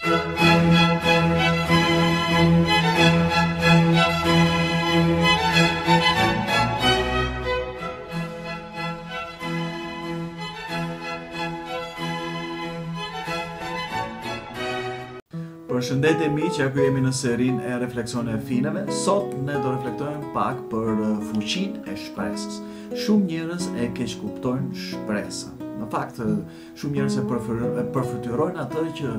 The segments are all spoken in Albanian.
Përshëndetje miq, ja ku jemi në serinë e refleksioneve fineve. Sot ne do reflektojmë pak për fuqinë e shpresës. Shumë njerëz e keq kuptojnë shpresën. Në fakt, shumë njerëz e përfytyrojnë atë që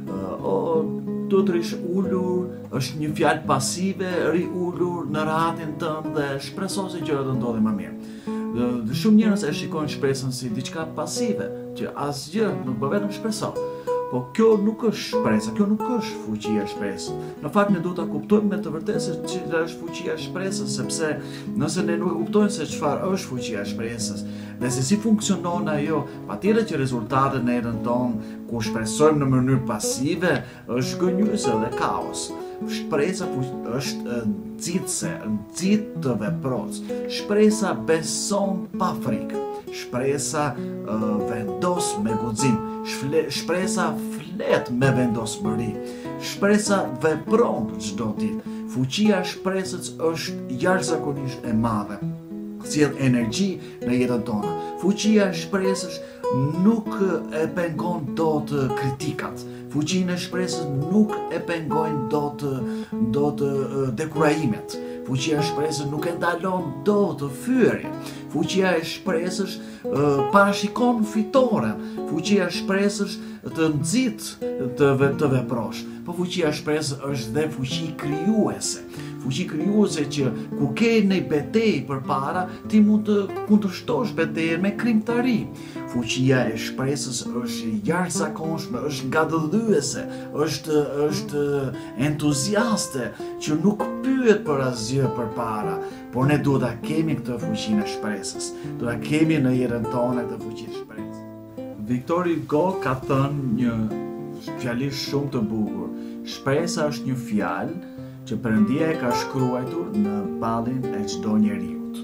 do të rish ulur, është një fjalë pasive, ri ulur në rahatin tënd dhe shpreson se gjërat do ndodhin më mirë. Shumë njerëz e shikojnë shpresën si diçka pasive, që asgjë nuk bën, vetëm shpreson. Po kjo nuk është shpresa, kjo nuk është fuqia e shpresës. Në fakt ne duhet ta kuptojmë me të vërtetë se çfarë është fuqia e shpresës, sepse nëse ne nuk e kuptojmë se çfarë është fuqia e shpresës dhe se si funksionon ajo, patjetër që rezultatet në jetën tonë ku shpresojmë në mënyrë pasive është gënjyese dhe kaos. Shpresa është nxitse, nxit të veprosh. Shpresa beson pa frikë. Shpresa vendos me guxim. Shpresa flet me vendosmëri. Shpresa vepron çdo ditë. Fuqia e shpresës është jashtëzakonisht e madhe. Sjell energji në jetën tonë. Fuqia e shpresës nuk e pengon dot kritikat. Fuqinë e shpresës nuk e pengojnë dot dekurajimet. Fuqia e shpresës nuk e ndalon dot fyerjen. Fuqia e shpresës parashikon fitoren. Fuqia e shpresës të nxit të veprosh. Po fuqia e shpresës është dhe fuqi krijuese. Fuqi krijuese që ku ke një betejë përpara, ti mund të kundërshtosh betejën me krimtari. Fuqia e shpresës është jashtëzakonshme, është ngadalluese, është entuziaste që nuk pyet për asgjë përpara, por ne duhet ta kemi këtë fuqinë e shpresës. Duhet ta kemi në jetën tonë këtë fuqinë e shpresës. Victor Hugo ka thënë një fjali shumë të bukur. Shpresa është një fjalë që Perëndia e ka shkruar në ballin e çdo njeriut.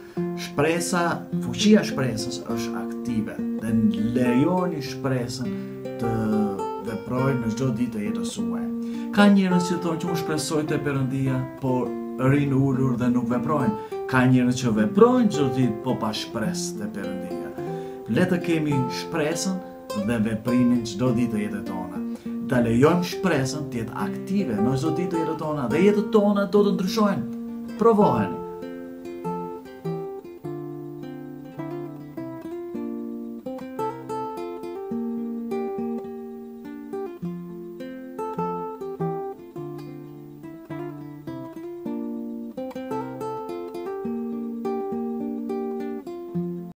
Fuqia e shpresës është aktive dhe lejoni shpresën të veprojë në çdo ditë të jetës suaj. Ka njerëz që thonë që unë shpresoj te Perëndia, por rinë ulur dhe nuk veprojnë. Ka njerëz që veprojnë çdo ditë, po pa shpresë te Perëndia. Le të kemi shpresën dhe veprimin çdo ditë të jetës tona. Ta lejojmë shpresën të jetë aktive në çdo ditë të jetës tona dhe jetët tona do të ndryshojnë. Provoheni.